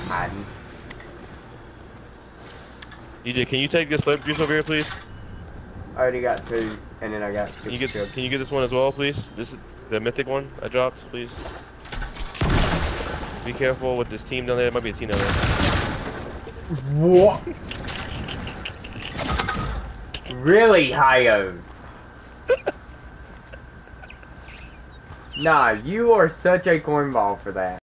hiding. DJ, can you take this flame juice over here, please? I already got 2, and then I got 6 chips. Can you get this one as well, please? This is the mythic one I dropped, please. Be careful with this team down there. There might be a team down there. What? Really, Hio? Nah, you are such a cornball for that.